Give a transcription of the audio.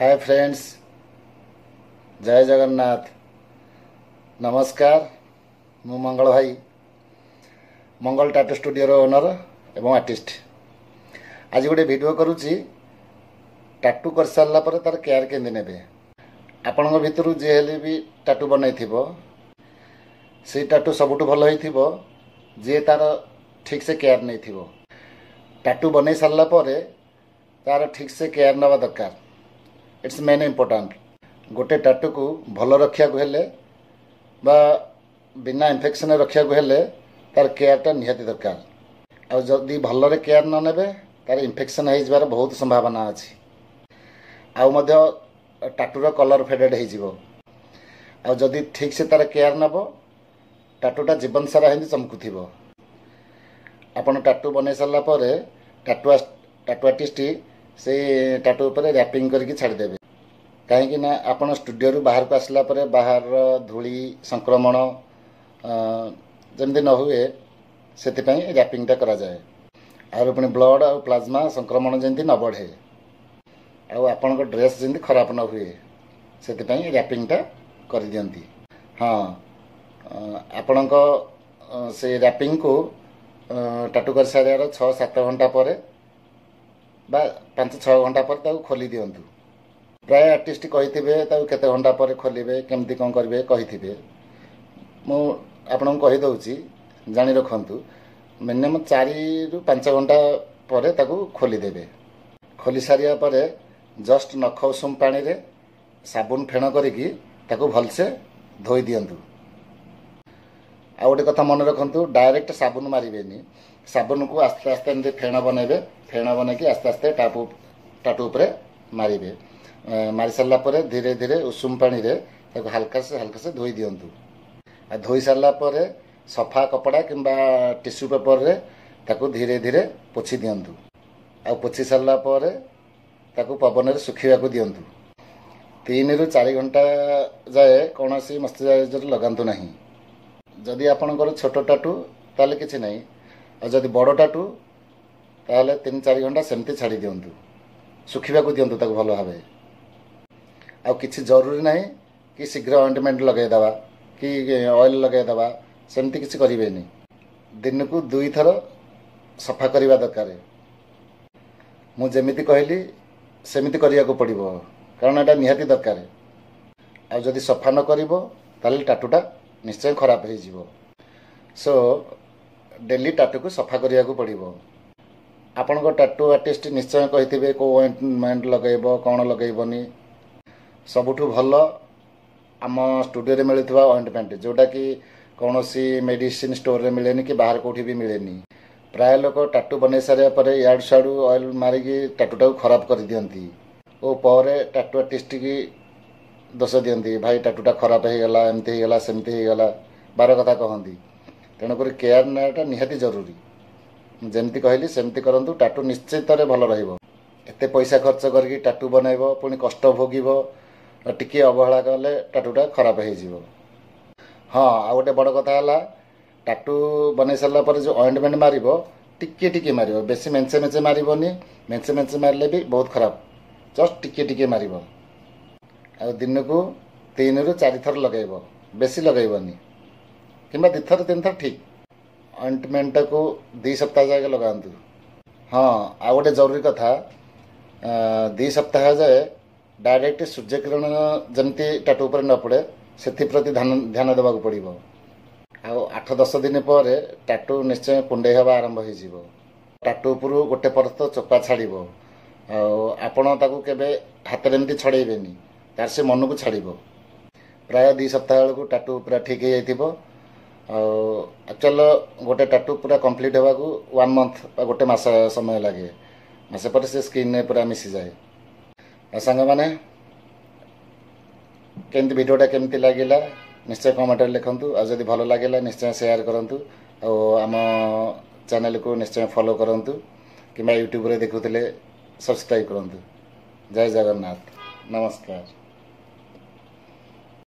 Hi friends, जय जगन्नाथ। नमस्कार। मु मंगल भाई, मंगल टाटू स्टूडियो ओनर एवं आर्टिस्ट। आज गोटे वीडियो करुच्ची टाटू कर सारा पर तार केयर केंदी नेबे। आपण भितर जे हेले भी टाटू बनई से टाटू सबुठ भल हो जे तार ठीक से केयर नहीं थी। टाटू बनई सारा पर तार ठीक से केयर नवा दरकार। It's main important. गोटे टाटू को भल रखा हेले बा बिना इन्फेक्शन रखा हेले तार केयरटा निहाती दरकार। आदि भलरे केयर न नेबे तार इन्फेक्शन हो बहुत संभावना अच्छी। टाटूर कलर फेडेड हो जदि ठीक से तार केयर नब टाटूटा जीवन सारा हिंदी चमकुथिबो। आपण टाटू बनै सारा पर टाटू आर्टिस्ट से टाटू पर रैपिंग करके छाड़देवे। कहीं ना आपण स्टूडियो बाहर को आसला पर बाहर धूली संक्रमण जमती न हुए से रैपिंगटा करा जाए। और पुणी ब्लड और प्लाज्मा संक्रमण जमती न बढ़े आपण ड्रेस जमती खराब न हुए से रैपिंगटा कर दियंती। हाँ, आपण से रैपिंग को टाटू कर सारे 6-7 घंटा पर 5-6 घंटा पर खोली दिंतु। प्राय आर्टिस्ट कही केते घंटा पर खोलिबे केमती कौन करेंगे कही मुझे जानी रखु। मिनिमम 4-5 घंटा पर खोलीदेवे। खोली सारिया पर जस्ट नख उषुम पानी रे साबुन फेण करिकी भलसे धोई दिंतु। आ गोटे कथा मन रखु, डायरेक्ट साबुन मारेनि। साबुन को आस्ते आस्ते एमती फेण बनइबे। फेण बनईकी आस्ते आस्ते टाटू उपरे मारे। मारी सारा पर धीरे धीरे उषुम पानी रे हल्का से धोई दिंतु। धोई सारा पर सफा कपड़ा किंबा टिश्यू पेपर रे धीरे धीरे पोछि दिंतु। आ पोछि सारा पर पवन रे सुखिया दिंतु। 3-4 घंटा जाए कौन सी मॉइस्चराइजर लगातु नहीं। जदि आपणकर छोट टाटू ताले किछि नहीं, और जदि बड़ टाटू ताले 3-4 घंटा सेमती छाड़ी दिंतु। सुखिया दिंतु भल भाव। आ किछि जरूरी नहीं कि शीघ्र ऑइंटमेंट लगेदेवा कि ऑयल लगेदेवा, सेमती किछि करेनि। दिन को 2 थर सफा करने दरकार। मुझे कहली सेमिति करिया को पड़िबो, कारण एटा निहाती दरकार। आ जदि सफा न करिवो ताले टाटूटा निश्चय खराब हो जिवो। सो डेली टाटू को सफा करिया को पड़िबो। आपनको टाटू आर्टिस्ट निश्चय कहिथिबे को ऑइंटमेंट लगेबो कौन लगेबनी। सबुठु भल आम स्टूडियो रे मिलुवा ऑइंटमेंट जोटा कि कौन सी मेडिसिन स्टोर रे मिलेनी कि बाहर कौटी भी मिलेनी। प्राय लोक टाटू बनै सारे पर याडू साडू ऑयल मारिकी टाटूटा को खराब कर दियंती। ओ पर टाटू आर्टिस्ट की दोष दियंती, भाई टाटूटा खराब हो गला, एमती हो गला, सेमती हो गला, 12 कथा कहती। तेणुक केयर नाटा निहाती जरूरी। जमती कहली सेमती करंतु, टाटू निश्चित भल रहिबो। एते पैसा खर्च करके टाटू बनइबो, पुणी कष्ट भोगिबो, टिके अवहेला कले टाटूटा खराब हो। हाँ, आ गोटे बड़ कथा है, टाटू बनै सारा पर जो ऑइंटमेंट मारिबो टिके टिके मारिबो, बेसी मेंचे मेंचे मारिबोनी। मेंचे मेंचे मारले भी बहुत खराब। जस्ट टिके टिके मारिबो। आ दिन को 3-4 थर लगेबो, बेसी लगेबोनी। किंबा 2 थर 3 थर ठीक। ऑइंटमेंट को 2 सप्ताह जाए लगातु। हाँ, आ गोटे जरूरी कथा, 2 सप्ताह जाए डायरेक्ट सूर्य किरण जमती टाटू पर न पड़े से प्रति ध्यान देवा पड़ो। 8-10 दिन पर टाटू निश्चय कुंडे हवा आरंभ हो। टाटू उपर गोटे परत चोपा छाड़ो। आपण केवे हाथ में एमती छड़ेबेनी, तार से मन को छाड़ो। प्राय 2 सप्ताह बेलू टाटू पूरा ठीक हो। एक्चुअल गोटे टाटू पूरा कंप्लीट होगा 1 मंथ गोटे मास समय लगे। मासे पर से स्किन ने पूरा मिसी जाए। सांग मैंने केमती वीडियोटा केमती लगिला निश्चय कमेंट लिखंतु। आ जदि भल लगिला निश्चय शेयर करंतु। आम चैनल को निश्चय फॉलो करंतु कि यूट्यूब रे देखुथिले सब्सक्राइब करंतु। जय जगन्नाथ। नमस्कार।